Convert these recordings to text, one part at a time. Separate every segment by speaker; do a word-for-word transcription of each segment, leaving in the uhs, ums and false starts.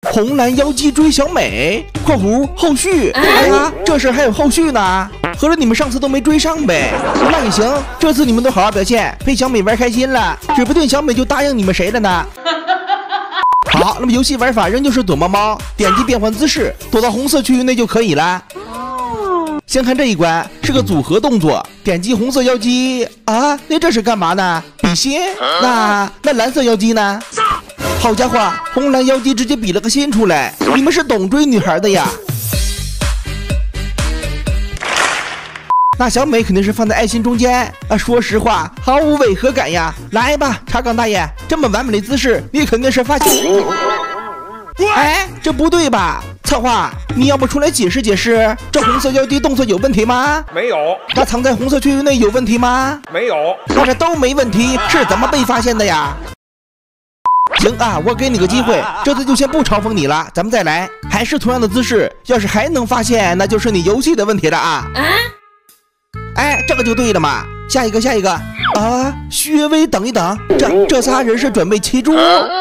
Speaker 1: 红蓝妖姬追小美（括弧后续）。哎呀，这事还有后续呢，合着你们上次都没追上呗？那也行，这次你们都好好表现，陪小美玩开心了，指不定小美就答应你们谁了呢。好，那么游戏玩法仍旧是躲猫猫，点击变换姿势，躲到红色区域内就可以了。先看这一关，是个组合动作，点击红色妖姬啊，那这是干嘛呢？比心？那那蓝色妖姬呢？好家伙，红蓝妖姬直接比了个心出来，你们是懂追女孩的呀。那小美肯定是放在爱心中间啊，说实话毫无违和感呀。来吧，查岗大爷，这么完美的姿势，你肯定是发现。哎，这不对吧？策划，你要不出来解释解释，这红色妖姬动作有问题吗？
Speaker 2: 没有。
Speaker 1: 那藏在红色区域内有问题吗？
Speaker 2: 没有。
Speaker 1: 那这都没问题，是怎么被发现的呀？行啊，我给你个机会，这次就先不嘲讽你了，咱们再来，还是同样的姿势，要是还能发现，那就是你游戏的问题了啊。哎，这个就对了嘛。下一个，下一个啊！薛微，等一等，这这仨人是准备骑猪。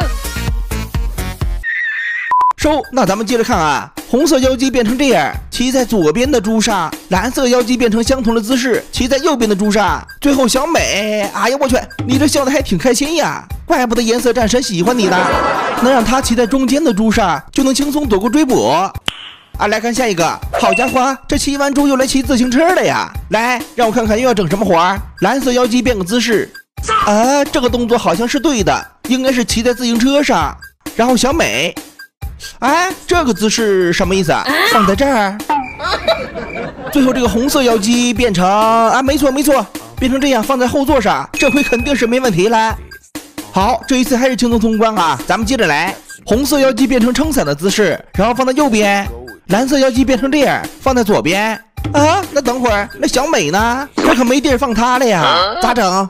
Speaker 1: 收，那咱们接着看啊。红色妖姬变成这样，骑在左边的猪上；蓝色妖姬变成相同的姿势，骑在右边的猪上。最后小美，哎呀我去，你这笑得还挺开心呀，怪不得颜色战神喜欢你呢。能让他骑在中间的猪上，就能轻松躲过追捕。啊，来看下一个，好家伙，这骑完猪又来骑自行车了呀！来，让我看看又要整什么活儿。蓝色妖姬变个姿势，啊，这个动作好像是对的，应该是骑在自行车上。然后小美，哎，这个姿势什么意思啊？放在这儿。最后这个红色妖姬变成啊，没错没错，变成这样放在后座上，这回肯定是没问题了。好，这一次还是轻松通关啊！咱们接着来，红色妖姬变成撑伞的姿势，然后放在右边。蓝色妖姬变成这样，放在左边啊。那等会儿，那小美呢？这可没地儿放她了呀，咋整？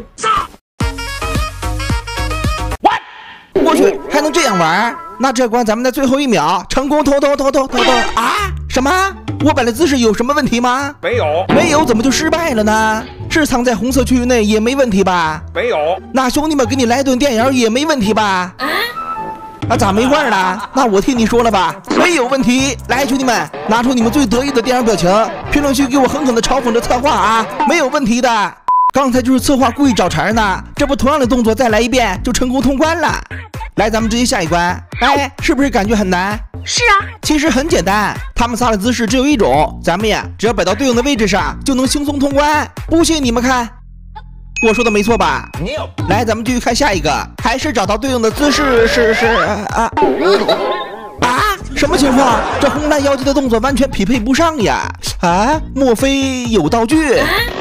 Speaker 1: 我去，还能这样玩？那这关咱们在最后一秒成功偷偷偷偷偷偷啊！什么？我摆的姿势有什么问题吗？
Speaker 2: 没有，
Speaker 1: 没有，怎么就失败了呢？是藏在红色区域内也没问题吧？
Speaker 2: 没有。那
Speaker 1: 兄弟们给你来顿电摇也没问题吧？啊，咋没话了？那我替你说了吧，没有问题。来，兄弟们，拿出你们最得意的电影表情，评论区给我狠狠的嘲讽着策划啊，没有问题的。刚才就是策划故意找茬呢，这不同样的动作再来一遍就成功通关了。来，咱们直接下一关。哎，是不是感觉很难？
Speaker 3: 是啊，
Speaker 1: 其实很简单，他们仨的姿势只有一种，咱们呀只要摆到对应的位置上就能轻松通关。不信你们看。我说的没错吧？来，咱们继续看下一个，还是找到对应的姿势，是是啊啊！什么情况？这红蓝妖姬的动作完全匹配不上呀！啊，莫非有道具？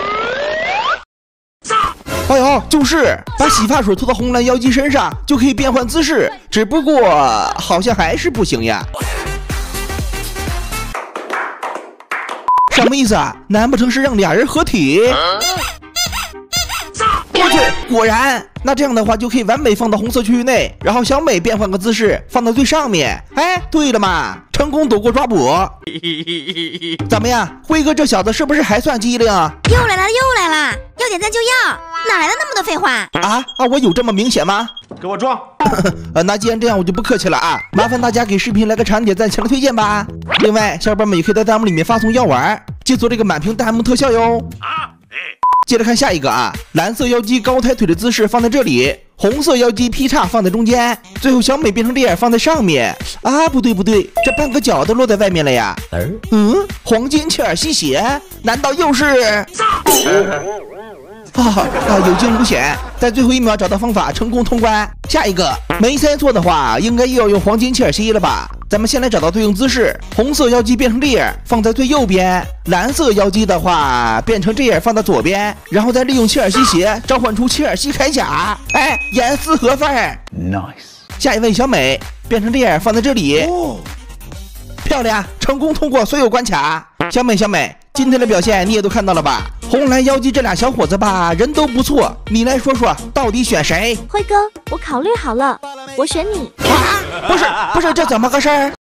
Speaker 1: 哎呦，就是把洗发水涂到红蓝妖姬身上就可以变换姿势，只不过好像还是不行呀。什么意思啊？难不成是让俩人合体？我去，果然，那这样的话就可以完美放到红色区域内，然后小美变换个姿势放到最上面。哎，对了嘛，成功躲过抓捕。怎么样，辉哥这小子是不是还算机灵？
Speaker 3: 又来了又来了，要点赞就要，哪来的那么多废话
Speaker 1: 啊啊！我有这么明显吗？
Speaker 2: 给我装。
Speaker 1: 呃，那既然这样，我就不客气了啊！麻烦大家给视频来个长点赞，强烈推荐吧。另外，小伙伴们也可以在弹幕里面发送药丸，解锁这个满屏弹幕特效哟。啊接着看下一个啊，蓝色妖姬高抬腿的姿势放在这里，红色妖姬劈叉放在中间，最后小美变成这样放在上面。啊，不对不对，这半个脚都落在外面了呀。嗯，黄金切尔西鞋，难道又是？啊啊，有惊无险，在最后一秒找到方法，成功通关。下一个，没猜错的话，应该又要用黄金切尔西了吧？咱们先来找到对应姿势，红色妖姬变成这样，放在最右边；蓝色妖姬的话，变成这样，放在左边，然后再利用切尔西鞋召唤出切尔西铠甲。哎，严丝合缝。Nice。下一位小美变成这样，放在这里。哦，漂亮，成功通过所有关卡。小美，小美，今天的表现你也都看到了吧？红蓝妖姬这俩小伙子吧，人都不错，你来说说，到底选谁？
Speaker 4: 辉哥，我考虑好了，我选你。
Speaker 1: 啊，不是不是，这怎么个事儿？